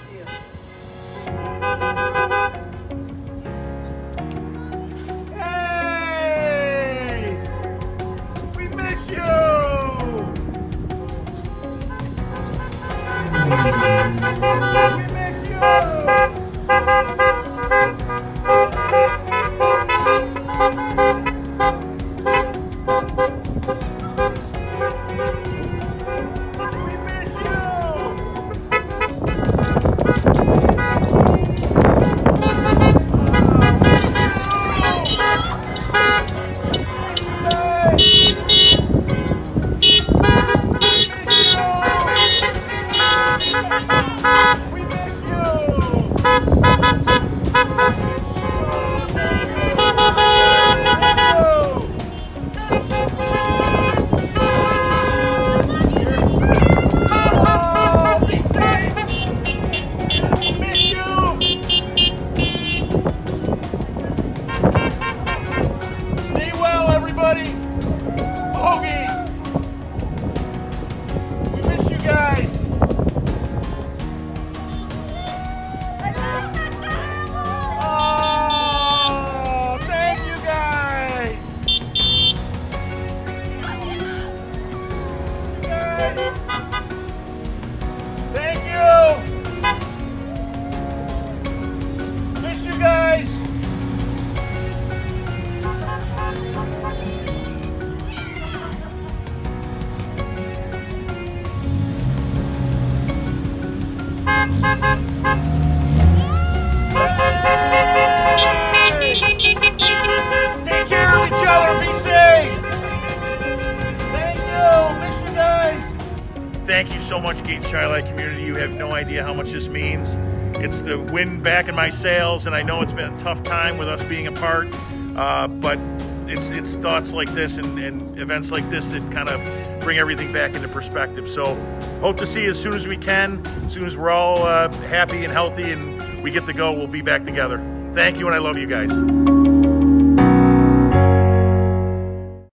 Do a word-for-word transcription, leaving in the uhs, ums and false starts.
Hey! We miss you! We miss you! Thank you! Miss you guys! Take care of each other, be safe! Thank you! Miss you guys! Thank you so much, Gates Chi-Light community. You have no idea how much this means. It's the wind back in my sails, and I know it's been a tough time with us being apart, uh, but it's it's thoughts like this and, and events like this that kind of bring everything back into perspective. So hope to see you as soon as we can, as soon as we're all uh, happy and healthy and we get to go, we'll be back together. Thank you, and I love you guys.